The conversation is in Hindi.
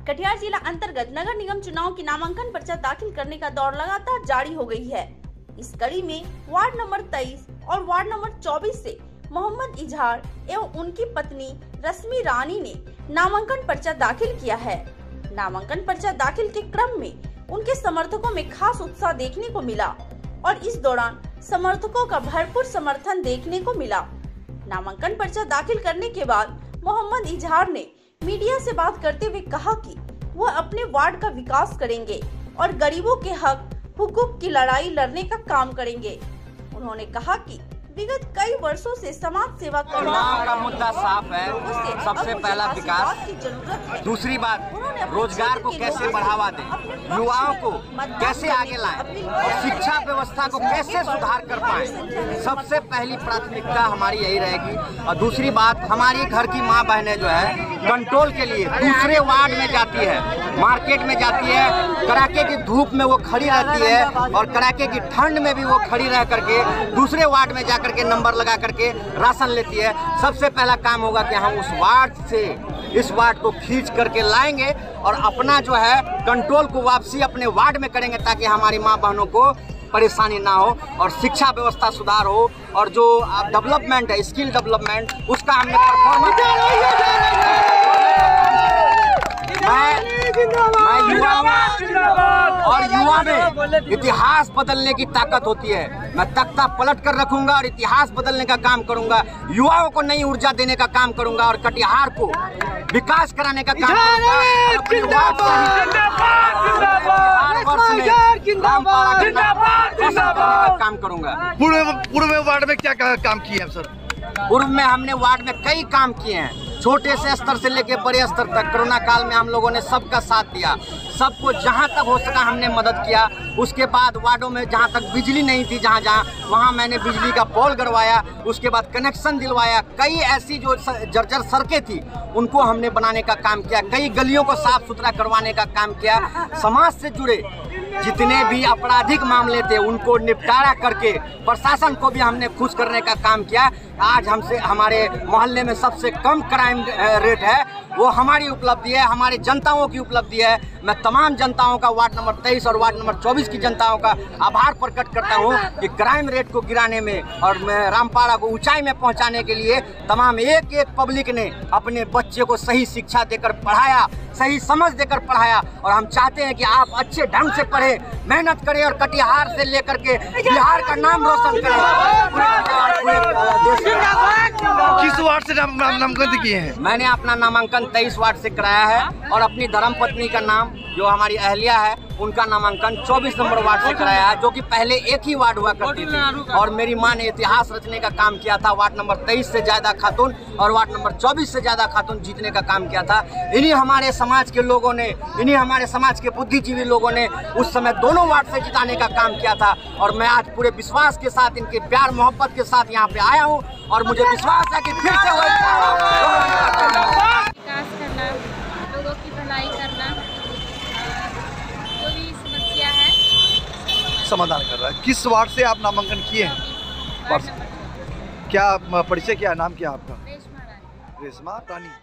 कटिहार जिला अंतर्गत नगर निगम चुनाव की नामांकन पर्चा दाखिल करने का दौर लगातार जारी हो गई है। इस कड़ी में वार्ड नंबर 23 और वार्ड नंबर 24 से मोहम्मद इजहार एवं उनकी पत्नी रश्मि रानी ने नामांकन पर्चा दाखिल किया है। नामांकन पर्चा दाखिल के क्रम में उनके समर्थकों में खास उत्साह देखने को मिला और इस दौरान समर्थकों का भरपूर समर्थन देखने को मिला। नामांकन पर्चा दाखिल करने के बाद मोहम्मद इजहार ने मीडिया से बात करते हुए कहा कि वह अपने वार्ड का विकास करेंगे और गरीबों के हक हुकूक की लड़ाई लड़ने का काम करेंगे। उन्होंने कहा कि विगत कई वर्षों से समाज सेवा करना का मुद्दा साफ है। सबसे पहला विकास की जरूरत है। दूसरी बात रोजगार को कैसे बढ़ावा दें, युवाओं को कैसे आगे लाएं और शिक्षा व्यवस्था को कैसे सुधार कर पाएं, सबसे पहली प्राथमिकता हमारी यही रहेगी। और दूसरी बात, हमारी घर की माँ बहनें जो है कंट्रोल के लिए दूसरे वार्ड में जाती है, मार्केट में जाती है, कड़ाके की धूप में वो खड़ी रहती है और कड़ाके की ठंड में भी वो खड़ी रह करके दूसरे वार्ड में करके नंबर लगा करके राशन लेती है। सबसे पहला काम होगा कि हम उस वार्ड से इस वार्ड को खींच करके लाएंगे और अपना जो है कंट्रोल को वापसी अपने वार्ड में करेंगे ताकि हमारी माँ बहनों को परेशानी ना हो और शिक्षा व्यवस्था सुधार हो और जो डेवलपमेंट है, स्किल डेवलपमेंट, उसका हमने परफॉर्मेंस और युवा में इतिहास बदलने की ताकत होती है। मैं तख्ता पलट कर रखूंगा और इतिहास बदलने का काम करूंगा, युवाओं को नई ऊर्जा देने का काम करूंगा और कटिहार को विकास कराने का काम करूंगा। पूर्व में वार्ड में क्या काम किए हैं सर? पूर्व में हमने वार्ड में कई काम किए हैं, छोटे से स्तर से लेके बड़े स्तर तक। कोरोना काल में हम लोगों ने सबका साथ दिया, सबको जहां तक हो सका हमने मदद किया। उसके बाद वार्डों में जहां तक बिजली नहीं थी, जहां वहां मैंने बिजली का पोल गड़वाया, उसके बाद कनेक्शन दिलवाया। कई ऐसी जो जर्जर सड़कें थी उनको हमने बनाने का काम किया, कई गलियों को साफ सुथरा करवाने का काम किया। समाज से जुड़े जितने भी आपराधिक मामले थे उनको निपटारा करके प्रशासन को भी हमने खुश करने का काम किया। आज हमसे हमारे मोहल्ले में सबसे कम क्राइम रेट है, वो हमारी उपलब्धि है, हमारे जनताओं की उपलब्धि है। मैं तमाम जनताओं का, वार्ड नंबर 23 और वार्ड नंबर 24 की जनताओं का आभार प्रकट करता हूं कि क्राइम रेट को गिराने में और रामपाड़ा को ऊंचाई में पहुंचाने के लिए तमाम एक एक पब्लिक ने अपने बच्चे को सही शिक्षा देकर पढ़ाया, सही समझ देकर पढ़ाया। और हम चाहते हैं कि आप अच्छे ढंग से पढ़े, मेहनत करें और कटिहार से लेकर के बिहार का नाम रोशन करें। किस वार्ड से नामांकन किए हैं? मैंने अपना नामांकन 23 वार्ड से कराया है और अपनी धर्मपत्नी का नाम, जो हमारी अहलिया है, उनका नामांकन 24 नंबर वार्ड से कराया है, जो कि पहले एक ही वार्ड हुआ करती थी। और मेरी मां ने इतिहास रचने का काम किया था। वार्ड नंबर 23 से ज्यादा खातून और वार्ड नंबर 24 से ज्यादा खातून जीतने का काम किया था। इन्हीं हमारे समाज के लोगों ने, इन्हीं हमारे समाज के बुद्धिजीवी लोगों ने उस समय दोनों वार्ड से जिताने का काम किया था। और मैं आज पूरे विश्वास के साथ, इनके प्यार मोहब्बत के साथ यहाँ पे आया हूँ और मुझे विश्वास है कि फिर से विकास करना, लोगों की भलाई करना, जो भी समस्या है समाधान कर रहा है। किस वार्ड से आप नामांकन किए हैं? क्या परिचय, क्या नाम क्या आपका? रेशमा रानी। रेशमा रानी।